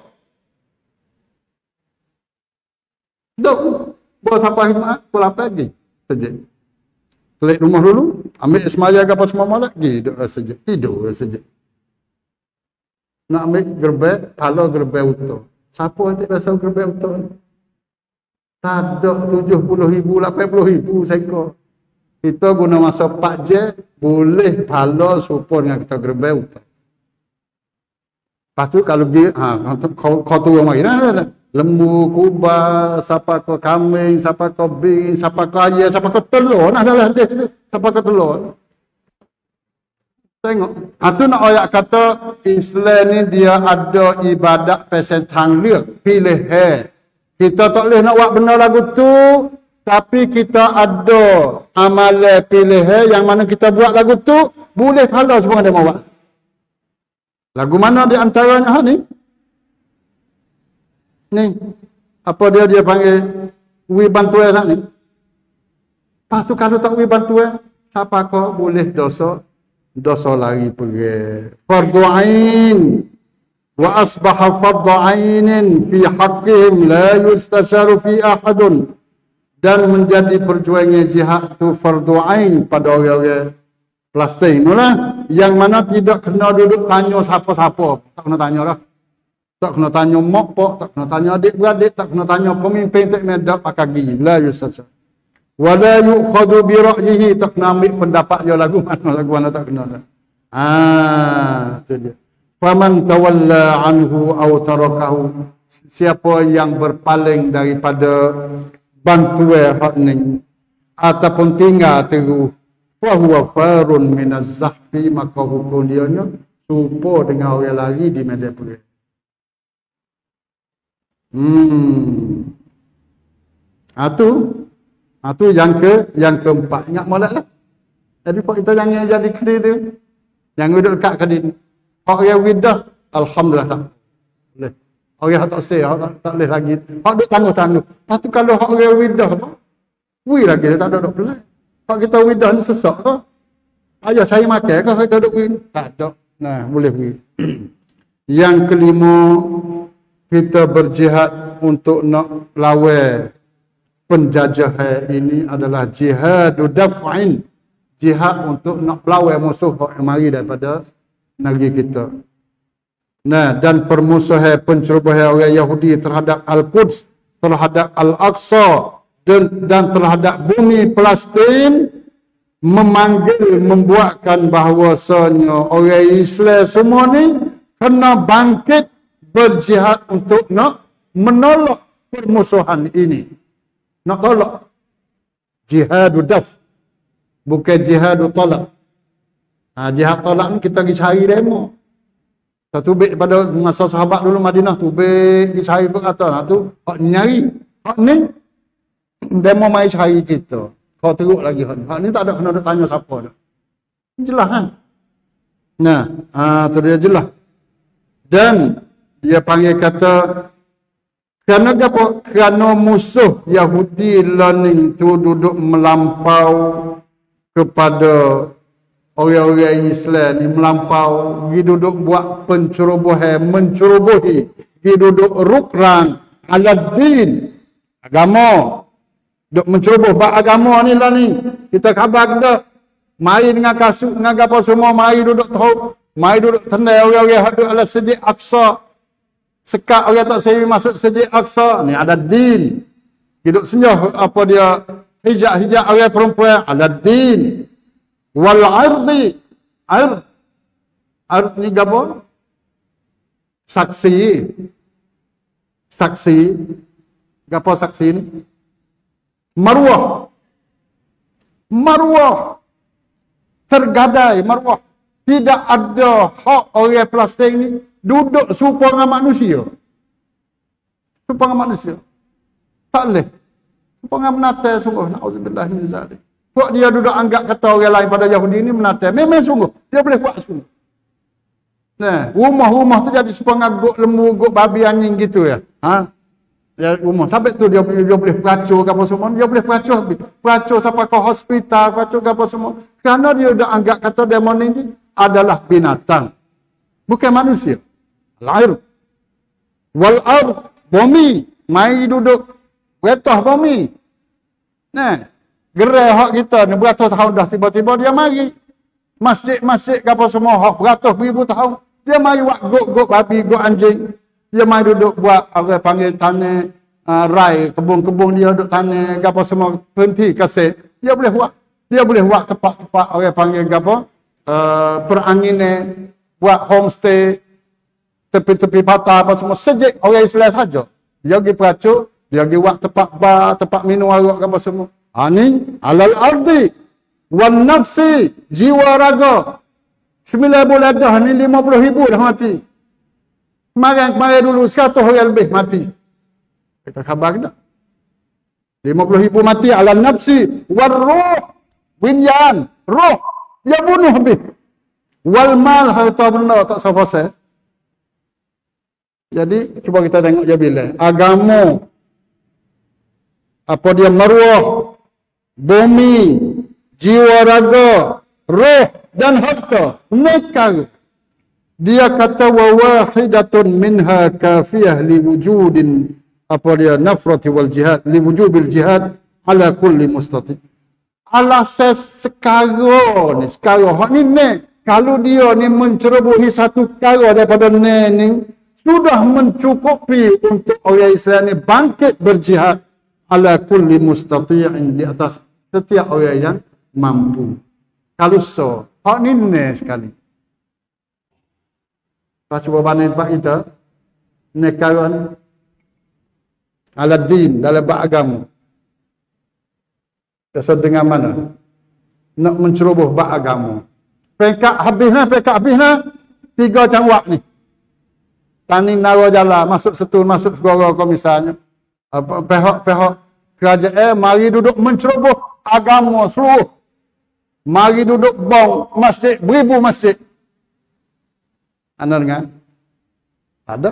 Dok, buat sampai Jumaat, pukul 8 lagi, sejak. Kelik rumah dulu, ambil semaya ke apa semua malam, pergi tidur saja. Nak ambil gerbel, pahala gerbel utah. Siapa yang tak rasa gerbel utah? Tak ada 70,000, 80,000 seekor. Kita guna masa 4 jam, boleh pahala supaya dengan kita gerbel utah. Lepas tu kalau dia, kau turun mari, lembu, kubah, siapa kau kambing, siapa kau bin, siapa kau ayam, siapa kau telur, nah dalam hadis tu, siapa kau telur. Tengok, itu nak ayat kata Islam ni dia ada ibadat pasal tanglik, pilih Kita tak boleh nak buat benda lagu tu, tapi kita ada amalan pilih yang mana kita buat lagu tu, boleh pahala semua dia mau buat. Lagu mana di antaranya ni? Ni, apa dia panggil wi bantuan tak ni? Lepas tu kalau tak wi bantuan, siapa kau boleh dosa lari pergi. Fardu ain wa asbaha fardu ainin fi haqqihim la yustasharu fi ahadun, dan menjadi perjuangan jihad tu fardu ain pada orang-orang Palestin lah, yang mana tidak kena duduk tanya siapa-siapa, tak kena tanya lah. Tak kena tanya mak pak, tak kena tanya adik-beradik, tak kena tanya pemimpin tak medap akagi. La yusaja. Wa la yu'khadhu bi ra'yihi, tak kena ambil pendapat dia lagu mana tak kena dah. Tu dia. Faman tawalla anhu aw tarakahu, siapa yang berpaling daripada bantuan hak ni ataupun tinggal terus, Wa huwa farun minaz zahfi, maka hukum dia serupa dengan orang lari di medan perang. Itu yang keempat. Ingat molek lah. Jadi pak kita jangan jadi kedai tu. Jangan duduk dekat kedai ni. Orang widah, alhamdulillah tak boleh. Orang tak say, tak boleh lagi. Hak duk tangguh-tangguh. Lepas tu kalau orang widah apa? Wui lagi tak ada duk pelai. Hak kita widah ni sesak ke? Ayah saya makan ke kita duk wui? Tak ada. Nah, boleh wui. Yang kelima, kita berjihad untuk nak lawan penjajahan ini adalah jihadu daf'in. Jihad untuk nak lawan musuh yang mari daripada negeri kita. Nah, dan permusuhan pencerobohan orang Yahudi terhadap Al-Quds, terhadap Al-Aqsa dan terhadap bumi Palestin membuatkan bahawasanya orang Islam semua ni kena bangkit berjihad untuk nak menolak permusuhan ini. Nak tolak. Jihadu daf. Bukan jihadu tolak. Jihad tolak ni kita pergi cari demo. Satu baik pada masa sahabat dulu Madinah tu, baik pergi cari ke atas. Tu, hak nyari. Hak ni, demo mai cari kita. Kau teruk lagi hak ni. Hak ni tak ada kena tanya siapa dah. Jelas kan? Nah, tu dia jelas. Dan dia panggil kata, kerana apa? Kerana musuh Yahudi learning tu duduk melampau kepada orang-orang Islam ni, melampau, pergi duduk buat pencerobohan, mencerobohi, pergi duduk rukran ala-din, agama, duduk menceroboh bab agama ni lah ni. Kita khabar kita, mari dengan kasut, dengan apa semua, mari duduk tahu, mari duduk tendai orang-orang yang duduk ala Masjid Aqsa. Sekat orang tak saya masuk Masjid Aqsa, ni ada din. Hidup senyah apa dia, hijab-hijab orang perempuan, ada din. Wal ardi, ard ni apa? Saksi. Apa saksi ni? Marwah. Tergadai marwah. Tidak ada hak orang Palestin ni duduk serupa dengan manusia. Serupa dengan manusia. Tak boleh. Serupa dengan menatai sungguh. Na'udzubillah min zalik. Buat dia duduk anggap kata orang lain pada Yahudi ni menatai. Memang sungguh. Dia boleh buat sungguh. Nah, rumah-rumah tu jadi serupa dengan gok lembu, gok babi, anjing gitu ya. Ya, rumah. Sampai tu dia boleh peracur ke apa semua. Dia boleh peracur habis. Peracur sampai ke hospital, peracur ke apa semua. Kerana dia dah anggap kata demon ini adalah binatang. Bukan manusia. Al-air. Wal-ar. Bumi. Mari duduk. Beratah bumi. Nah. Gerai hak kita ni beratus tahun dah tiba-tiba dia mari. Masjid-masjid ke apa semua hak beratus ribu tahun. Dia mari buat gok-gok babi, gok anjing. Dia mari duduk buat orang panggil tanah rai, kebun-kebun dia duduk tanah ke apa semua berhenti kasih. Dia boleh buat. Dia boleh buat tempat-tempat orang panggil ke apa peranginan, buat homestay, tepi-tepi patah apa semua. Sejak orang Islam saja. Dia pergi peracur, dia pergi buat tempat bar, tempat minum arak ke apa semua. Ni alal ardi wan nafsi, jiwa raga. 9,000 dah ni 50,000 dah mati. Kemarin dulu 100 orang lebih mati. Kita khabar tak? 50,000 mati ala nafsi war ruh, winyan, roh dia bunuh habis. Wal mal, harta benda tak sah. Jadi cuba kita tengok je bila agama apa dia maruah, bumi, jiwa raga, roh dan harta, nekar. Dia kata wa wahidatun minha kafiyah li wujudin apa dia nafrati wal jihad li wujubil jihad ala kulli mustati. Ala sekarang hak ni kalau dia ni mencerobohi satu perkara daripada ni sudah mencukupi untuk orang Islam ni bangkit berjihad ala kulli mustati'in, di atas setiap orang yang mampu. Kalau so, hak ni sekali. Pas cuba banding tempat kita, negara ni ala din dalam bab agama. Sesuai dengan mana? nak menceroboh bab agama. Peringkat habisnya 3 cangwak ni. Tani nara jalan, masuk setun, masuk segara kau misalnya. Pihak-pihak kerajaan mari duduk menceroboh agama seluruh. Mari duduk bong masjid, beribu masjid. Anda dengar? Ada.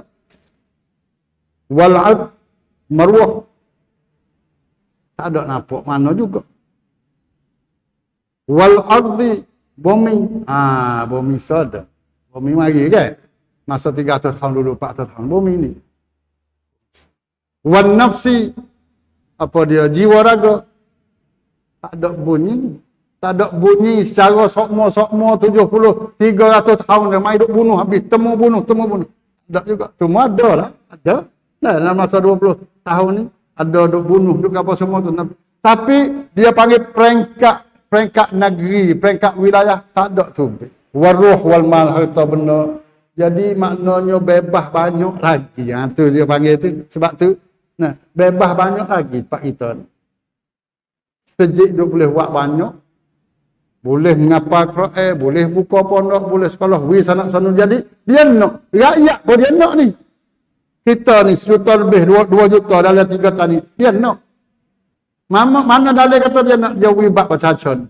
Wal'ad marwah. Tak ada nampak mana juga. Wal'adzi bumi. Bumi sada. Bumi mari kan? Masa 300 tahun dulu, 400 tahun. Bumi ni. Wan nafsi. Apa dia? Jiwa raga. Tak ada bunyi. Tak ada bunyi secara sokmo 70, 300 tahun dia mai duk bunuh habis. Temu bunuh. Tak juga. Cuma ada lah. Ada. Nah, dalam masa 20 tahun ni. Ada duk bunuh, duk apa semua tu. Tapi dia panggil peringkat negeri, peringkat wilayah. Tak ada tu. Waruh wal mal harta benda. Jadi maknanya bebas banyak lagi. Tu dia panggil tu. Sebab tu. Nah, bebas banyak lagi pak kita ni. Sejik duk boleh buat banyak. Boleh ngapa Quran, boleh buka pondok, boleh sekolah, sana. Jadi dia nak, rakyat pun dia nak ni. Kita ni 1 juta lebih, 2 juta dalam 3 tahun ni, dia nak. Mana dalil kata dia nak jauhi bab bercacun.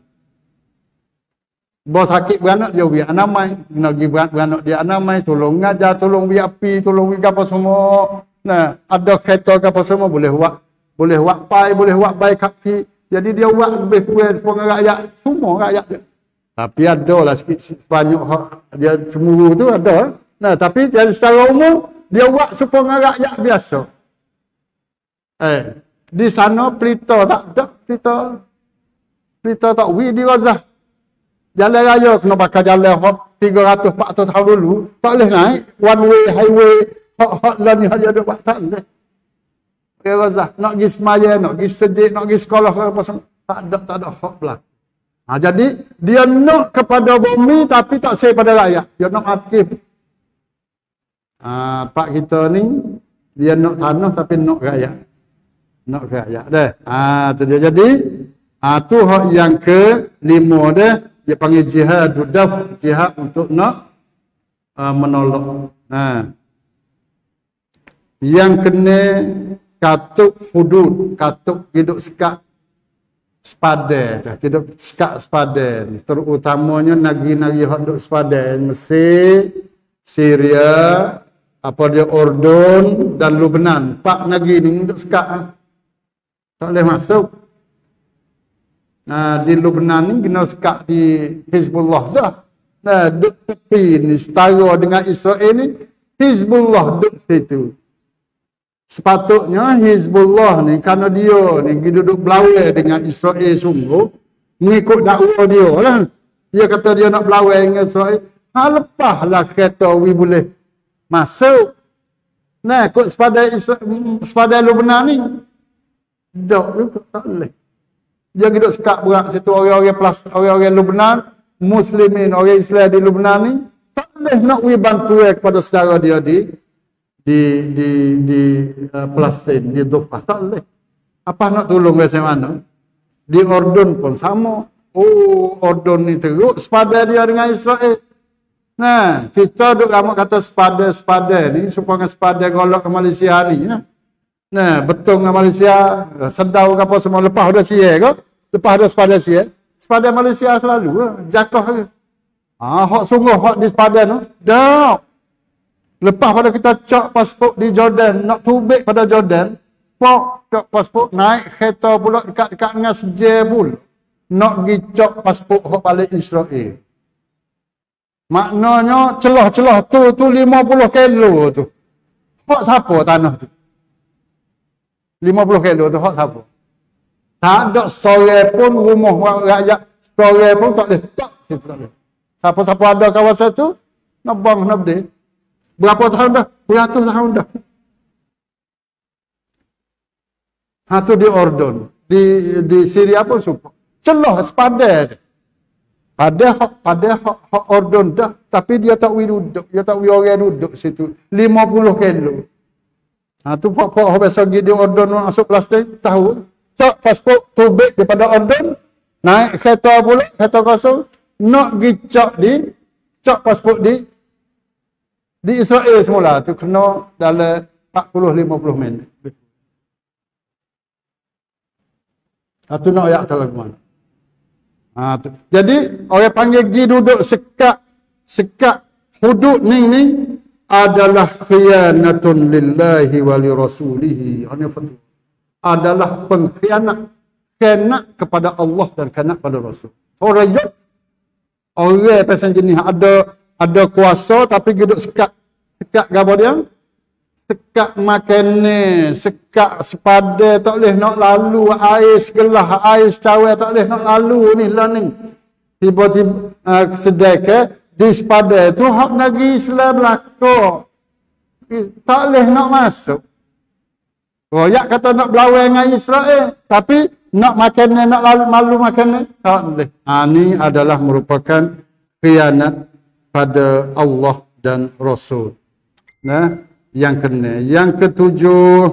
Bos sakit beranak jauhi anamai, nak pergi beranak dia anamai, tolong ngajar, tolong beri api, tolong beri apa semua. Nah, ada kereta apa semua boleh buat pai, boleh buat baik kapti. Jadi dia buat lebih kurang sepuluh rakyat, semua rakyat dia. Tapi ada lah sikit banyak dia cemburu tu ada. Nah, tapi jadi secara umum dia buat sepuluh rakyat biasa. Di sana pelita tak ada, pelita tak di Gaza. Jalan raya kena bakar jalan 300-400 tahun dulu, tak boleh naik one way highway hot lah ni dia ada buat tak boleh. Gaza, nak pergi semaya, nak pergi sejid, nak pergi sekolah apa semua. Tak ada hak pula. Jadi dia nak kepada bumi tapi tak say pada rakyat. Dia nak aktif. Pak kita ni dia nak tanah tapi nak rakyat. Nak rakyat dah. Tu dia jadi tu hak yang ke-5 dia panggil jihad daf, jihad untuk nak menolong. Yang kena katuk hudud, katuk hidup sekat sepadan, hidup sekat sepadan, terutamanya negeri-negeri hak duk sepadan, Mesir, Syria, apa dia Urdun dan Lebanon. 4 negeri ni duk sekat. Tak boleh masuk. Di Lebanon ni kena sekat di Hizbullah dah. Duk tepi ni setara dengan Israel ni, Hizbullah duk situ. Sepatutnya Hizbullah ni kerana dia ni duduk berlawan dengan Israel sungguh mengikut dakwah dia lah. Dia kata dia nak berlawan dengan Israel. Lepaslah kereta boleh masuk. Nah, ikut sepadan Lebanon ni. Tak juga tak boleh. Dia duduk sekat berat situ orang-orang Lebanon, Muslimin, orang Islam di Lebanon ni tak boleh nak bantuan kepada saudara dia di Palestin, di Dhofah. Tak boleh. Apa nak tolong macam mana? Di Urdun pun sama. Urdun ni teruk sepadan dia dengan Israel. Nah, kita duk ramak kata sepadan ni supaya sepadan golok ke Malaysia ni. Nah, betul dengan Malaysia, sedau ke apa semua lepas dah siap ke? Lepas dah sepadan siap. Sepadan Malaysia selalu jakah ke. Hak sungguh hak di sepadan tu. Dah. Lepas pada kita cak pasport di Jordan, nak tubik pada Jordan, cak pasport, naik kereta pula dekat-dekat dengan sejar pula. Nak pergi cak pasport hak balik Israel. Maknanya celah-celah tu 50 kilo tu. Hak siapa tanah tu? 50 kilo tu hak siapa? Tak ada seorang pun rumah rakyat, seorang pun tak boleh. Tak, situ tak boleh. Siapa-siapa ada kawasan tu, nak bang, nak berdeh. Berapa tahun dah? Beratus tahun dah. Tu di Urdun. Di Syria pun support. Celah sepadan. Pada hak Urdun dah. Tapi dia tak boleh duduk. Dia tak boleh orang duduk situ. 50 kilo. Tu pokok biasa pergi di Urdun masuk Palestin. Tahu. Cak pasport tubik daripada Urdun. naik kereta pula, kereta kosong, nak pergi cok pasport di Israel semula. Tu kena dalam 40-50 minit. Itu nak ayat tak lagu mana. Jadi, orang panggil pergi duduk sekat hudud ni adalah khianatun lillahi wa li rasulihi. Adalah pengkhianat kepada Allah dan khianat pada Rasul. Orang pasal jenis ada kuasa tapi duduk sekat apa dia? Sekat makan ni, sekat sepada tak boleh nak lalu, air segelah, air secawai tak boleh nak lalu ni lah ni. Tiba-tiba sedekah di sepada tu hak negeri Islam belakang. Tak boleh nak masuk. Royak kata nak berlawan dengan Israel, tapi nak makan ni, nak malu makan ni, tak boleh. Ini adalah merupakan khianat pada Allah dan Rasul. Nah, yang kena. Yang ketujuh,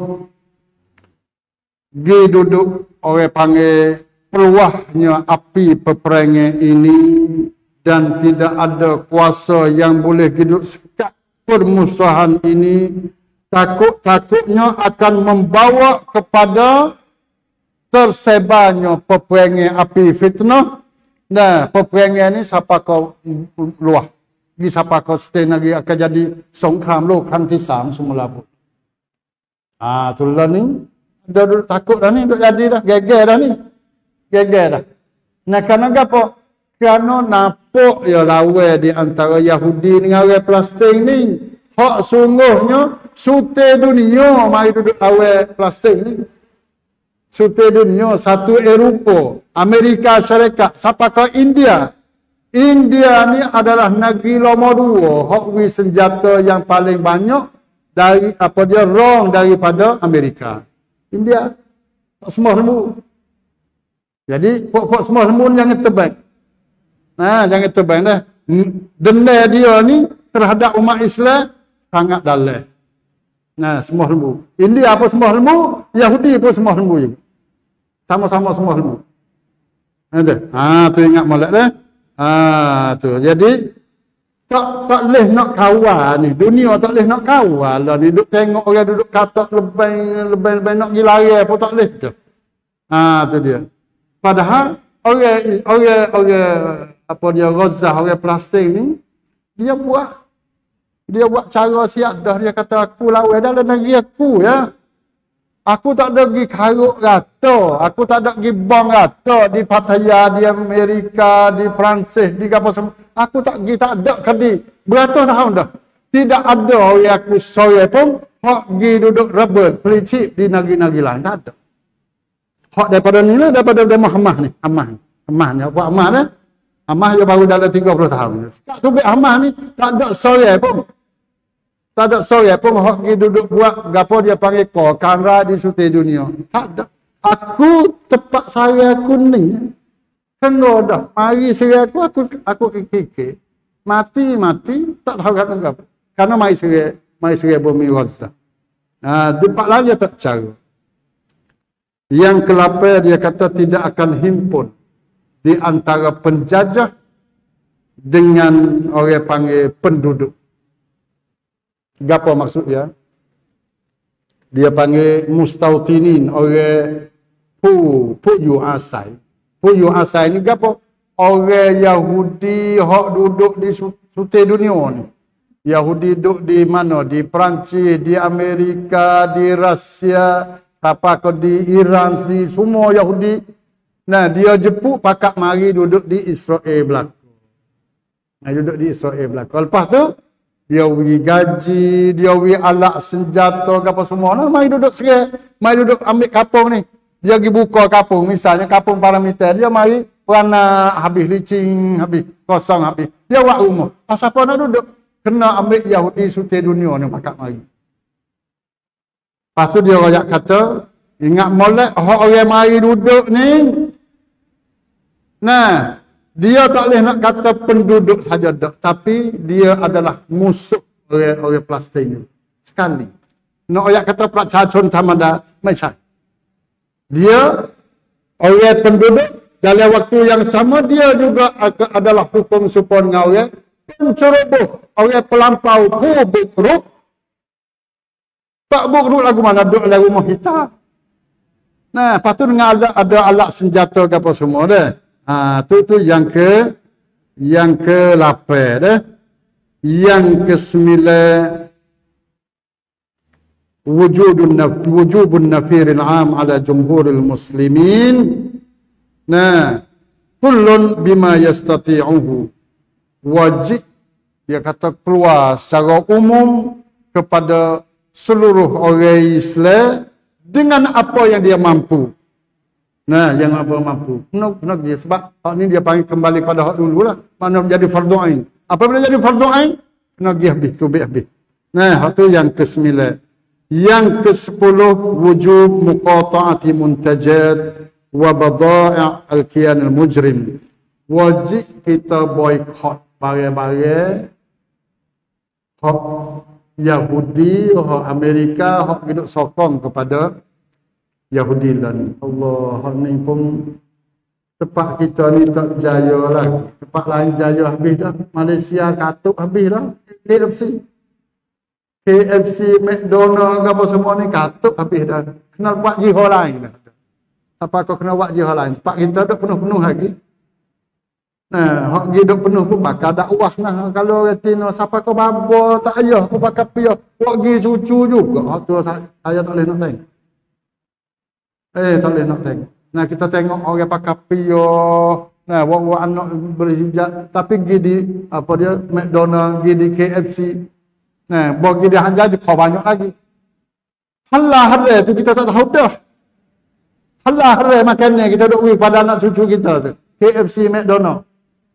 pergi duduk orang panggil peluahnya api peperangan ini dan tidak ada kuasa yang boleh hidup sekat permusuhan ini. Takut-takutnya akan membawa kepada tersebarnya peperangan api fitnah. Nah, peperangan ni siapa kau luah. Di siapa kau sustain lagi akan jadi songkram lo kranที่ 3 semula pun. Itulah ni. Dah takut dah ni, dah jadi dah. Geger dah ni. Geger dah. Nah, kerana apa? Kerana nampak ya lawan di antara Yahudi dengan orang Palestin ni. Hak sungguhnya sute dunia mari duduk awal Palestin ni. Sute dunia, satu Eropah, Amerika Syarikat, siapa kau India. India ni adalah negeri nombor 2, hak senjata yang paling banyak dari rong daripada Amerika. India semua lembu. Jadi pok semua lembu jangan tebang. Jangan tebang dah. Denda dia ni terhadap umat Islam sangat dalam. Semua lembu. India apa semua lembu, Yahudi pun semua lembu juga. Sama-sama semua lembu. Tu ingat molek dah. Tu. Jadi tak boleh nak kawal ni. Dunia tak boleh nak kawal lah ni. Duduk tengok orang duduk katak lebay nak pergi lari pun tak boleh tu. Tu dia. Padahal orang Gaza, orang Palestin ni dia buat cara siadah. Dia kata aku lawan dalam negeri aku ya. Aku tak ada pergi karuk rata. Aku tak ada pergi bom rata di Pattaya, di Amerika, di Perancis, di apa semua. Aku tak pergi, tak ada kadi. Beratus tahun dah. Tidak ada orang aku sore pun hak pergi duduk rebel, pelicik di negeri-negeri lain. Tak ada. Hak daripada ni lah, daripada Muhammad ni. Amah ni. Apa Amah ni? Amah dia baru dalam 30 tahun. Sekarang tu Amah ni tak ada sore pun. Tak ada sore pun hak pergi duduk buat gapo dia panggil kamera di sute dunia. Tak ada. Aku tepat saya aku ni. Kena dah. Mari serai aku kekeke. Mati tak tahu kata apa. Karena mari serai bumi Gaza. Tempat lain dia tak cara. Yang ke-8 dia kata tidak akan himpun di antara penjajah dengan orang panggil penduduk. Apa maksud dia? Dia panggil mustautinin, orang Puyu Asai. Puyu Asai ni apa? Orang Yahudi hak duduk di sute dunia ni. Yahudi duduk di mana? Di Perancis, di Amerika, di Rusia, siapa ke di Iran, di semua Yahudi. Nah, dia jepuk pakak mari duduk di Israel belakang. Duduk di Israel belakang. Lepas tu dia beri gaji, dia beri alat senjata apa semua. Mari duduk serai, mari duduk ambil kapung ni. Dia pergi buka kapung, misalnya kapung paramiliter, dia mari peranak habis licin, habis kosong habis. Dia buat rumah. Siapa nak duduk? Kena ambil Yahudi sute dunia ni pakak mari. Lepas tu dia royak kata, ingat molek orang mari duduk ni. Nah, dia tak boleh nak kata penduduk saja dak, tapi dia adalah musuh orang Palestin sekali. Nak ayat kata prakacun tamada, macam dia orang penduduk dalam waktu yang sama dia juga adalah hukum supon dengan orang penceroboh, orang pelampau buruk. Tak buruk lagu mana duduk dalam rumah kita. Nah, lepas tu dengan ada alat senjata ke apa semua dah. Tu yang ke-8 dah. Yang ke-9 wujubun nafiril 'am 'ala jumhuril muslimin. Nah, kullun bima yastati'uhu. Wajib dia kata keluar secara umum kepada seluruh orang Islam dengan apa yang dia mampu. Nah, yang apa mampu. Kena dia sebab hak ni dia panggil kembali pada hak dululah. Mana jadi fardu ain. Apabila jadi fardu ain, kena pergi habis tu habis. Nah, hak tu yang ke-9. Yang ke-10 wujub muqata'ati muntajat wa bada'i' al-kiyan al-mujrim. Wajib kita boykot barang-barang hak Yahudi, hak Amerika, hak hidup sokong kepada Yahudi lah ni. Allah, hak ni pun tempat kita ni tak jaya lagi. Tempat lain jaya habis dah. Malaysia katuk habis dah. KFC, McDonald, apa semua ni katuk habis dah. Kena buat jihad lain dah. Siapa kau kena buat jihad lain? Tempat kita dah penuh-penuh lagi. Nah, hak hidup penuh pun bakal dakwah lah. Kalau retina siapa kau babo tak ayah pun bakal piah. Hak gi cucu juga. Hak tu saya tak boleh nak tengok. Tak boleh nak tengok. Nah, kita tengok orang pakai piah. Nah, wak anak berhijab tapi gi di apa dia McDonald, gi di KFC. Nah, bagi dia hanja kau banyak lagi. Halah hari tu kita tak tahu dah. Halah hari makannya kita duk bagi pada anak cucu kita tu. KFC, McDonald.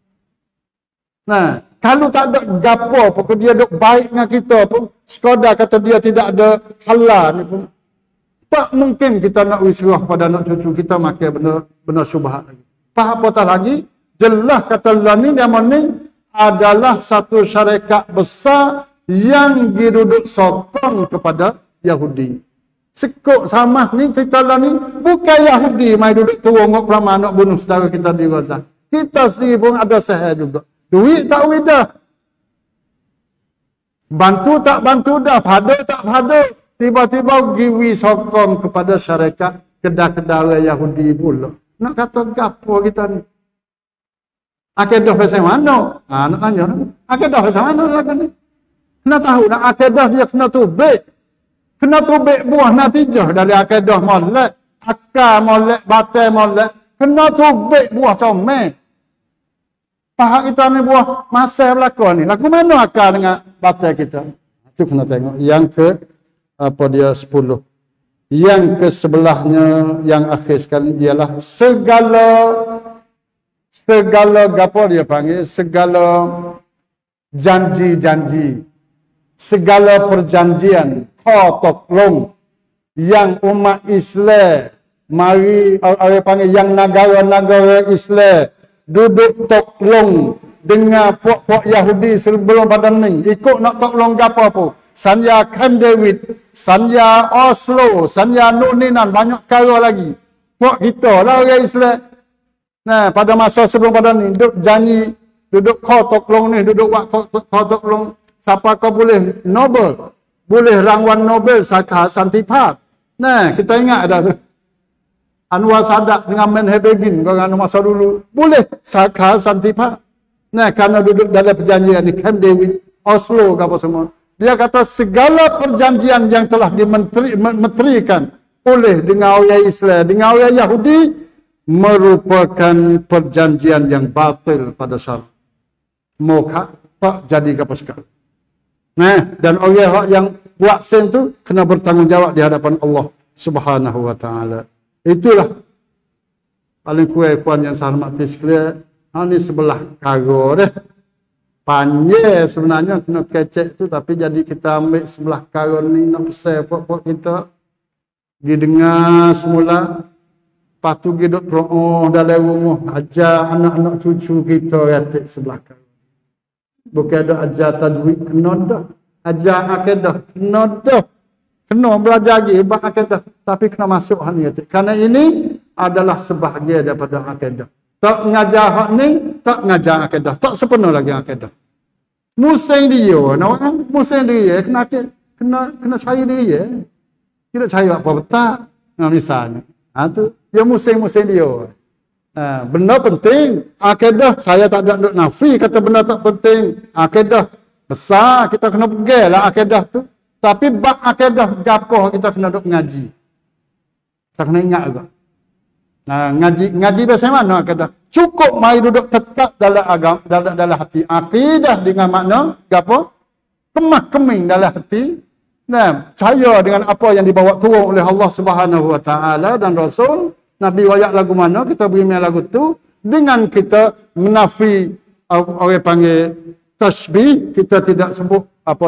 Nah, kalau tak ada gapo pun dia duk baik dengan kita pun sekadar kata dia tidak ada halal ni pun tak mungkin kita nak wisrah pada anak cucu kita makan benda syubhat lagi. Apa tak lagi jelas kata Allah ni dia ni adalah satu syarikat besar yang diduduk sokong kepada Yahudi. Sekok sama ni kita lah ni bukan Yahudi mai duduk terongok perama nak bunuh saudara kita di Gaza. Kita sendiri pun ada sahih juga. Duit tak dah. Bantu tak bantu dah, pada tak pada. Tiba-tiba giwi sokong kepada syarikat kedah-kedah Yahudi pula. Nak kata gapo kita ni? Akidah pasal mana? Nak tanya. Akidah pasal mana lagu ni? Kena tahu nak akidah dia kena tubik. Kena tubik buah natijah dari akidah molek. Akal molek, batai molek. Kena tubik buah comel. Pahak kita ni buah masa berlaku ni. Lagu mana akal dengan batai kita? Itu kena tengok. Yang ke apa dia 10. Yang ke sebelahnya yang akhir sekali ialah segala gapo dia panggil segala janji-janji, segala perjanjian khotoklong yang umat Islam mari orang panggil yang negara-negara Islam duduk toklong dengan puak-puak Yahudi sebelum pada ni ikut nak toklong gapo apa Sanya Camp David, Sanya Oslo, Sanya Nuninan, banyak kala lagi. Puak kita lah orang Islam. Nah, pada masa sebelum pada ni, duduk janji, duduk khotoklong ni, duduk buat khotoklong. Siapa kau boleh Nobel, boleh rangwan Nobel, Saka Santipat. Nah, kita ingat dah tu. Anwar Sadat dengan Menhe Begin, orang masa dulu, boleh Saka Santipat. Nah, kerana duduk dalam perjanjian ni, Camp David, Oslo, apa semua. Dia kata segala perjanjian yang telah dimenterikan oleh dengan orang Islam, dengan orang Yahudi merupakan perjanjian yang batil pada syarak. Moga tak jadi apa sekali. Nah, dan orang yang buat sen tu kena bertanggungjawab di hadapan Allah Subhanahu wa taala. Itulah paling kuat yang saya hormati sekalian. Ini sebelah karo dah. Panjang sebenarnya kena kecek tu tapi jadi kita ambil sebelah karon ni nak pesan puak-puak kita didengar semula lepas tu kita duduk terong dalam rumah ajar anak-anak cucu kita ratik sebelah karon. Bukan ada ajar tajwid kena dah, ajar akidah kena dah, kena belajar lagi bab akidah tapi kena masuk hal ni ratik. Kerana ini adalah sebahagian daripada akidah. Tak ngajar hak ni, tak ngajar akidah. Tak sepenuh lagi akidah. Musing dia, nak kan? Musing dia kena cari dia. Kita cari apa betul. Nah, misalnya. Tu dia musing dia. Benda penting, akidah saya tak ada nak nafi kata benda tak penting. Akidah besar, kita kena pegang lah akidah tu. Tapi bab akidah gapo kita kena duk ngaji. Kita kena ingat juga. Ngaji bahasa mana akidah? Cukup mai duduk tetap dalam agama, dalam hati. Akidah dengan makna gapo? Kemah-keming dalam hati. Nah, percaya dengan apa yang dibawa turun oleh Allah Subhanahu Wa Taala dan Rasul. Nabi wayak lagu mana, kita beri lagu tu. Dengan kita menafi, orang panggil tasbih, kita tidak sebut apa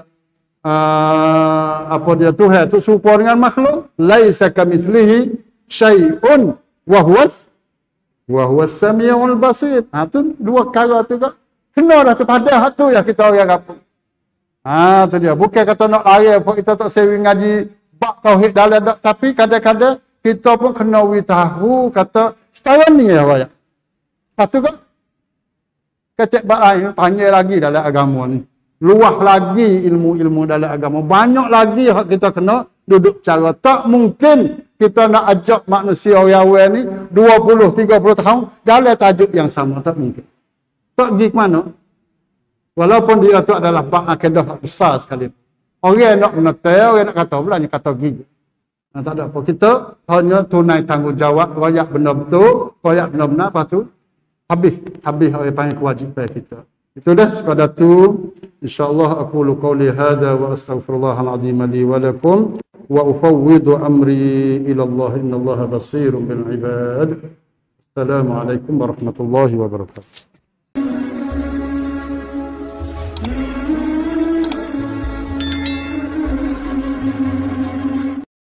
dia Tuhan tu serupa dengan makhluk. Laisa kamitslihi syai'un wa huwas samiul basir. Tu dua perkara tu kak. Kena dah terpadah hak tu ya kita orang apa. Tu dia. Bukan kata nak lari apa kita tak sering ngaji bab tauhid dalam dak, tapi kadang-kadang kita pun kena tahu kata setara ni ya wayak. Patu kak kecek baai panggil lagi dalam agama ni. Luah lagi ilmu-ilmu dalam agama. Banyak lagi hak kita kena duduk cara. Tak mungkin kita nak ajak manusia orang ni 20-30 tahun dalam tajuk yang sama. Tak mungkin. Tak pergi ke mana? Walaupun dia tu adalah bab akidah besar sekali. Orang nak menetai, orang nak kata belanya kata gigi. Tak ada apa. Kita hanya tunai tanggungjawab, royak benda betul, royak benda benar, lepas tu habis orang panggil kewajipan kita. Itu dah sekadar tu. InsyaAllah aku qawli hadha wa astaghfirullahal azim li wa lakum wa ufawwidu amri ila Allah innallaha basirun bil ibad. Assalamualaikum warahmatullahi wabarakatuh.